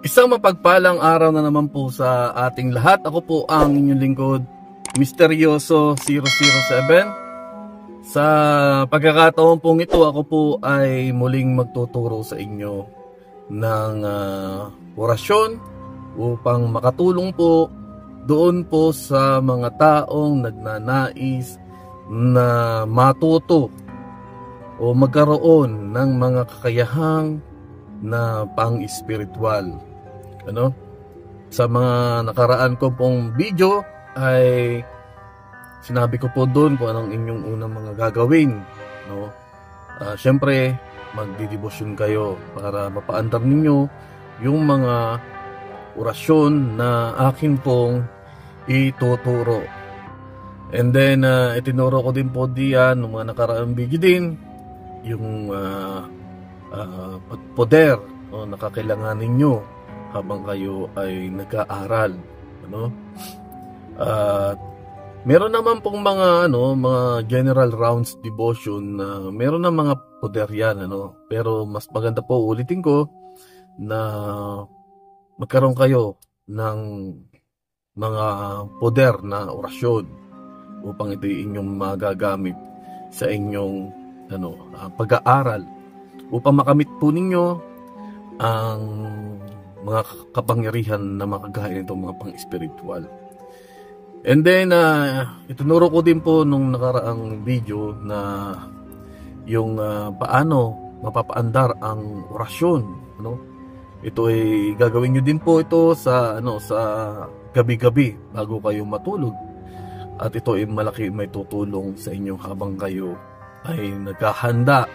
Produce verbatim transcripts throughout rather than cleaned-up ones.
Isang mapagpalang araw na naman po sa ating lahat. Ako po ang inyong lingkod, Misteryoso zero zero seven. Sa pagkakataon pong ito, ako po ay muling magtuturo sa inyo ng uh, orasyon upang makatulong po doon po sa mga taong nagnanais na matuto o magkaroon ng mga kakayahang na pang-spiritual. Ano? Sa mga nakaraan ko pong video ay sinabi ko po doon kung anong inyong unang mga gagawin, no? Uh, Siyempre, magdidebosyon kayo para mapaandar ninyo yung mga orasyon na akin pong ituturo. And then, uh, itinuro ko din po diyan ng mga nakaraang video din yung uh, uh, poder, no, nakakailanganin nyo habang kayo ay nag-aaral, ano? At uh, meron naman pong mga ano, mga general rounds devotion na uh, meron na mga poder yan, ano? Pero mas maganda po, ulitin ko, na magkaroon kayo ng mga poder na orasyon upang ito inyong magagamit sa inyong ano, uh, pag-aaral upang makamit po ninyo ang mga kapangyarihan na makagaya nitong mga pang-spiritual. And then, uh, itunuro ko din po nung nakaraang video na yung uh, paano mapapaandar ang orasyon, ano? Ito ay gagawin nyo din po ito sa ano sa gabi-gabi bago kayo matulog. At ito ay malaki may tutulong sa inyo habang kayo ay naghahanda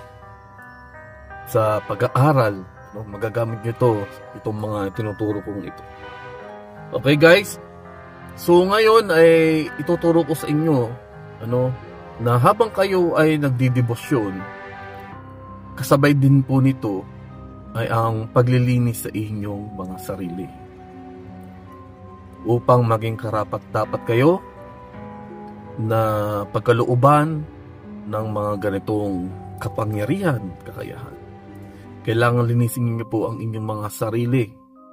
sa pag-aaral, no? Magagamit nyo ito, itong mga tinuturo kong ito. Okay guys? So ngayon ay ituturo ko sa inyo, ano, na habang kayo ay nagdidebosyon, kasabay din po nito ay ang paglilinis sa inyong mga sarili. Upang maging karapat-dapat kayo na pagkalooban ng mga ganitong kapangyarihan, kakayahan. Kailangan linisin niyo po ang inyong mga sarili.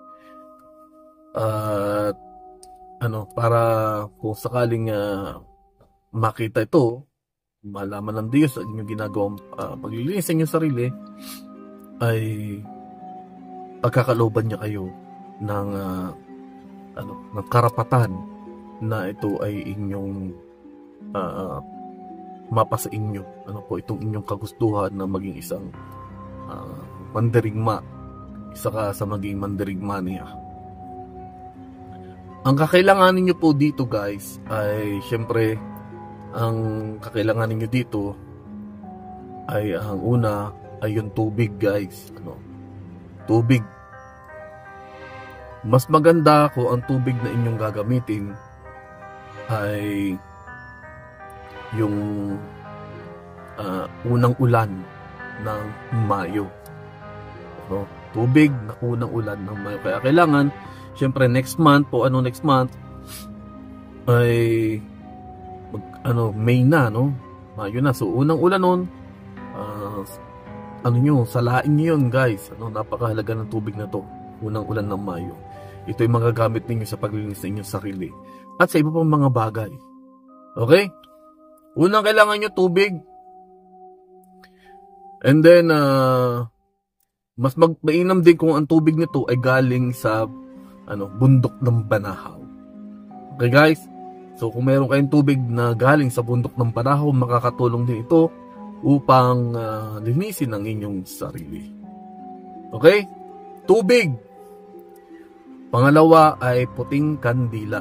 At uh, ano, para kung sakaling uh, makita ito, malaman ng Diyos at inyong ginagawang uh, paglilinis sa inyong sarili, ay pagkakalooban niya kayo ng uh, ano, ng karapatan na ito ay inyong uh, mapa sa inyo. Ano po itong inyong kagustuhan na maging isang uh, mandirigma, isa ka sa maging mandirigma niya. Ang kakailanganin nyo po dito guys ay syempre ang kakailanganin nyo dito ay ang una ay yung tubig guys, ano? Tubig. Mas maganda kung ang tubig na inyong gagamitin ay yung uh, unang ulan ng Mayo, no? Tubig na unang ulan ng Mayo. Kaya kailangan siyempre next month po, ano next month ay mag, ano May na, no? Mayo na. So unang ulan noon, uh, ano nyo, salain nyo yun guys. Ano, napakahalaga ng tubig na to. Unang ulan ng Mayo. Ito ay magagamit ninyo sa paglilinis ng inyong sarili at sa iba pang mga bagay. Okay? Unang kailangan nyo tubig. And then uh, mas magpainam din kung ang tubig nito ay galing sa ano, bundok ng Banahaw. Okay guys? So kung meron kayong tubig na galing sa bundok ng Banahaw, makakatulong din ito upang uh, linisin ang inyong sarili. Okay? Tubig. Pangalawa ay puting kandila.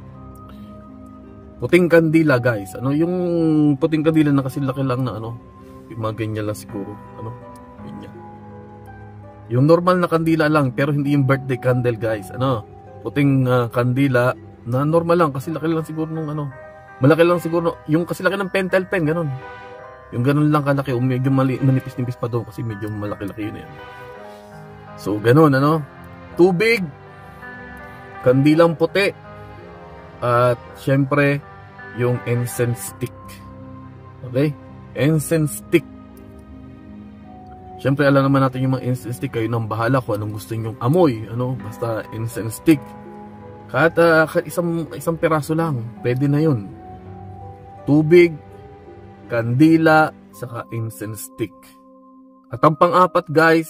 Puting kandila guys. Ano yung puting kandila na kasi laki lang na ano? Yung mga ganyan lang siguro. Ano? Ganyan. Yung normal na kandila lang, pero hindi yung birthday candle guys. Ano? Puting uh, kandila na normal lang kasi laki lang siguro nung ano. Malaki lang siguro yung kasi laki ng pentel pen, ganun. Yung ganun lang kalaki, o medyo mali, manipis-nipis pa doon kasi medyo malaki-laki yun yan. So ganun, ano? Tubig, kandilang puti, at syempre yung incense stick. Okay? Incense stick. Siyempre, alam naman natin yung mga incense stick, kayo nang bahala kung anong gusto nyong amoy, ano, basta incense stick. Kahit, uh, kahit isang, isang piraso lang, pwede na yun. Tubig, kandila, saka incense stick. At ang pang-apat guys,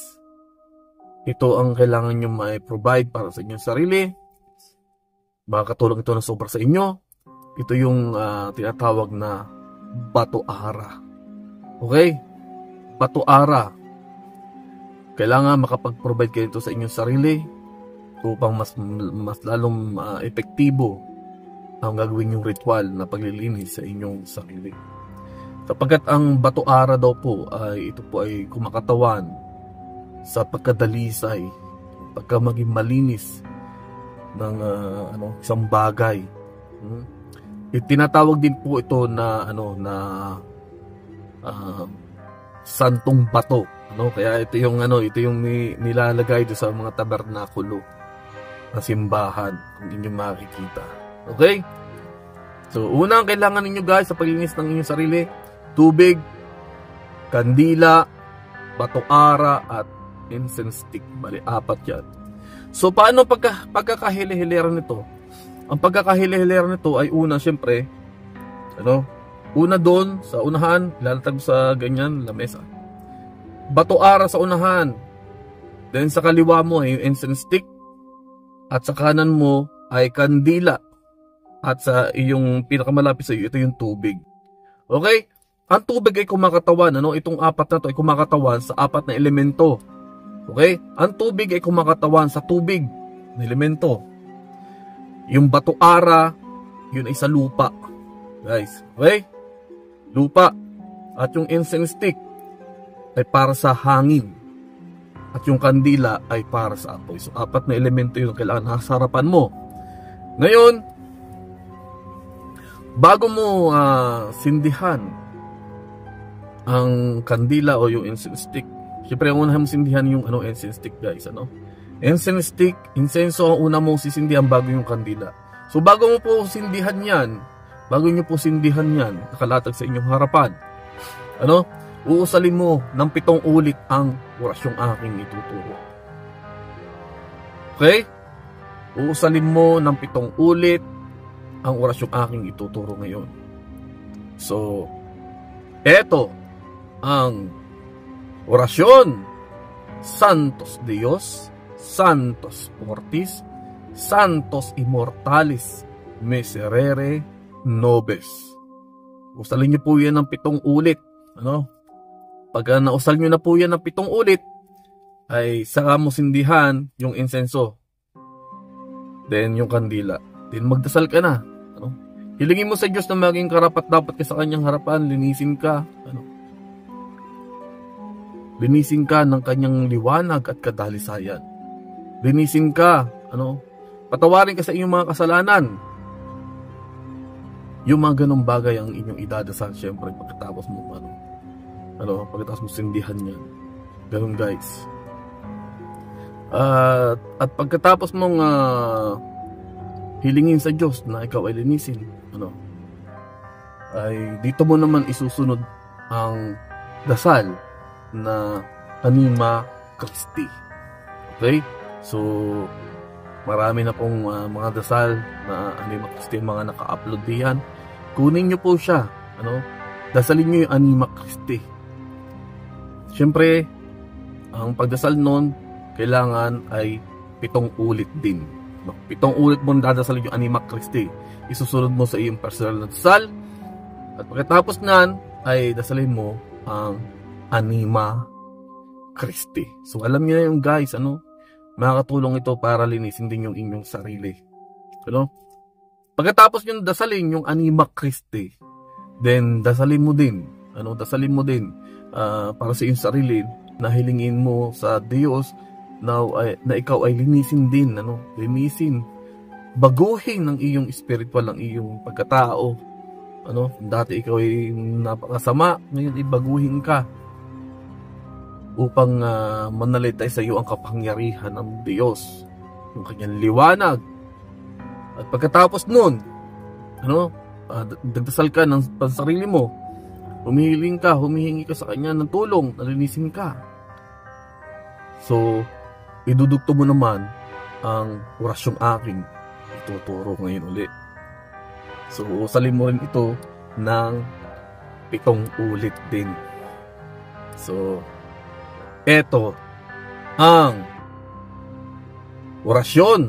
ito ang kailangan nyo ma-provide para sa inyong sarili. Makakatulong ito na sobra sa inyo. Ito yung uh, tinatawag na bato-ara. Okay? Bato-ara. Kailangan makapag-provide kayo ito sa inyong sarili upang mas, mas lalong uh, epektibo ang gagawin yung ritual na paglilinis sa inyong sarili. Sapagkat ang bato-ara daw po ay ito po ay kumakatawan sa pagkadalisay, pagka maging malinis ng uh, ano, isang bagay. Hmm? Tinatawag din po ito na ano na uh, santong bato, ano? Kaya ito yung ano, ito yung nilalagay do sa mga tabernakulo na simbahan kung inyong makikita. Okay? So, unang kailangan ninyo guys sa paglinis ng inyong sarili, tubig, kandila, bato-ara at incense stick. Bali, apat yan. So, paano pagka, pagkakahili-hilera nito? Ang pagkakahili-hilera nito ay una, syempre, ano, una doon, sa unahan, ilalagay sa ganyan, lamesa. Bato-ara sa unahan. Then, sa kaliwa mo ay yung incense stick. At sa kanan mo ay kandila. At sa iyong pinakamalapit sa iyo, ito yung tubig. Okay? Ang tubig ay kumakatawan, ano? Itong apat na to ay kumakatawan sa apat na elemento. Okay? Ang tubig ay kumakatawan sa tubig na elemento. Yung bato-ara, yun ay sa lupa. Guys, okay? Lupa. At yung incense stick ay para sa hangin. At yung kandila ay para sa apoy. So, apat na elemento yun kailangan nasa harapan mo. Ngayon, bago mo uh, sindihan ang kandila o yung incense stick, siyempre ang unahan mo sindihan yung ano, incense stick guys, ano? Incense stick, insenso ang una mong sisindihan bago yung kandila. So bago mo po sindihan yan, bago nyo po sindihan yan, nakalatag sa inyong harapan, ano? Uusalin mo ng pitong ulit ang orasyong aking ituturo. Okay? Uusalin mo ng pitong ulit ang orasyong aking ituturo ngayon. So, eto ang orasyon. Santos Dios, Santos Fortis, Santos Immortalis, Miserere Nobis. Usalin niyo po yan ng pitong ulit. Ano? Pag uh, nausal nyo na po yan ng pitong ulit, ay saka mo sindihan yung insenso. Then yung kandila. Then magdasal ka na. Ano? Hilingin mo sa Diyos na maging karapat dapat ka sa kanyang harapan. Linisin ka. Ano? Linisin ka ng kanyang liwanag at kadalisayan. Linisin ka. Ano? Patawarin ka sa inyong mga kasalanan. Yung mga ganong bagay ang inyong idadasal syempre pagkatapos mo ano. Ano, pagkatapos mo sindihan yan. Ganun guys. Uh, at pagkatapos mong uh, hilingin sa Diyos na ikaw ay linisin, ano, ay dito mo naman isusunod ang dasal na Anima Christi. Okay? So, marami na pong uh, mga dasal na Anima Christi, mga naka-upload diyan. Kunin nyo po siya. Ano? Dasalin nyo yung Anima Christi. Siyempre, ang pagdasal nun, kailangan ay pitong ulit din. Pitong ulit mo dadasalin yung Anima Christi. Isusunod mo sa iyong personal na dasal. At pagkatapos nan, ay dasalin mo ang Anima Christi. So, alam niyo na yung guys, ano? Makakatulong ito para linisin din yung inyong sarili. Ano? Pagkatapos yung dasalin yung Anima Christi, then dasalin mo din. Ano? Dasalin mo din. Uh, para sa iyong sarili na hilingin mo sa Diyos na, ay, na ikaw ay linisin din, ano? Linisin, baguhin ng iyong spiritual, ng iyong pagkatao, ano? Dati ikaw ay napakasama, ngayon ibaguhin ka upang uh, manalitay sa iyo ang kapangyarihan ng Diyos, yung kanyang liwanag. At pagkatapos nun, ano? Uh, dagdasal ka ng pansarili mo. Humihiling ka, humihingi ka sa kanya ng tulong, nalinisin ka. So, idudugto mo naman ang orasyong aking ituturo ngayon ulit. So, usalin mo rin ito ng pitong ulit din. So, eto ang orasyon.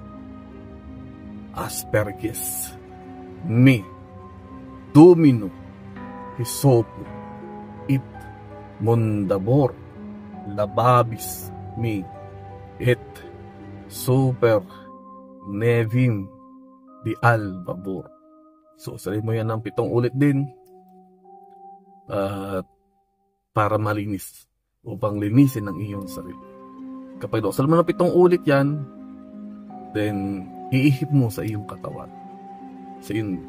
Asperges me Domino Hisopo it Mondabor Lababis me et Super Nevim di Albabor. So, sabihin mo yan ng pitong ulit din at uh, para malinis, upang linisin ang iyong sarili. Kapag doksal mo ng pitong ulit yan, then iihip mo sa iyong katawan. So yun.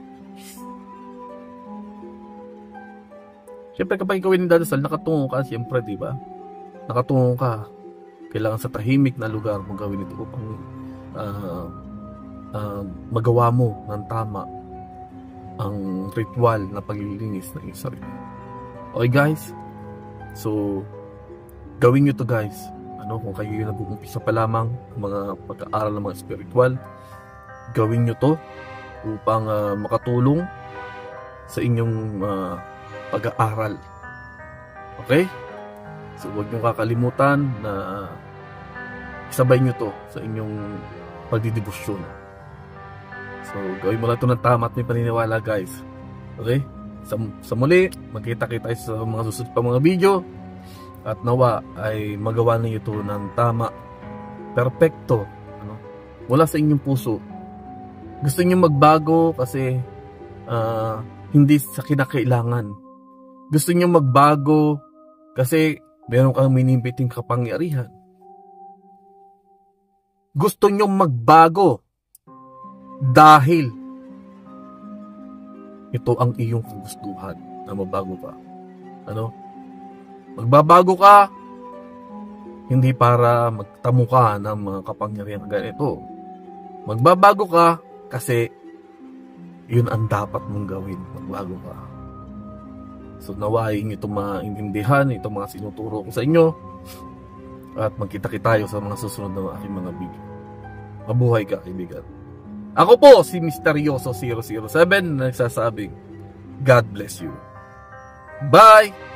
Siyempre kapag ikaw yung dadasal, nakatungo ka, siyempre, di ba? Nakatungo ka. Kailangan sa tahimik na lugar mo gawin ito upang uh, uh, magawa mo ng tama ang ritual na paglilinis ng iyong sarili. Okay guys? So, gawin nyo to guys. Ano, kung kayo yung nag-uumpisa pa lamang mga pag-aaral ng mga spiritual, gawin nyo to upang uh, makatulong sa inyong uh, pag-aaral. Okay? So, huwag nyo kakalimutan na isabay nyo to sa inyong pagdidibusyon. So, gawin mo lang to ng tama at may paniniwala guys. Okay? Sa, sa muli, magkita-kita tayo sa mga susunod pa mga video. At nawa ay magawa niyo ito ng tama, perfecto, ano? Wala sa inyong puso. Gusto niyo magbago kasi uh, hindi sa kinakailangan. Gusto niyo magbago kasi meron kang minimbiting kapangyarihan. Gusto niyo magbago dahil ito ang iyong kagustuhan na mabago ka. Ano? Magbabago ka hindi para magtamo ka ng mga kapangyarihan ganito. Magbabago ka kasi yun ang dapat mong gawin. Magbago ka. So nawain ito maintindihan, itong mga sinuturo ko sa inyo, at magkita-kita tayo sa mga susunod na aking mga video. Mabuhay ka, kaibigan. Ako po si Misteryoso zero zero seven na nagsasabing God bless you. Bye!